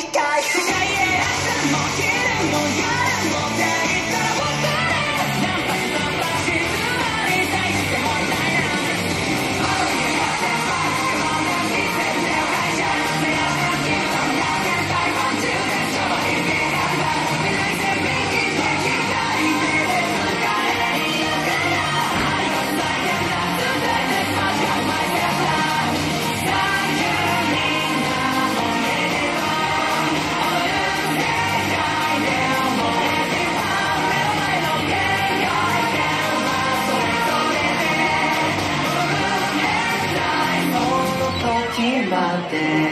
界世界へ朝も昼も夜もって言ったら僕らナンパスナンパ静まりたいしてもいないな窓に向かってバックホーム見せてよ会社目安の君との何年逮捕中でちょぼいけなんだ未来線右手左手で使えいいのかな愛は最悪だ全てマジがうまいってやつだ時まで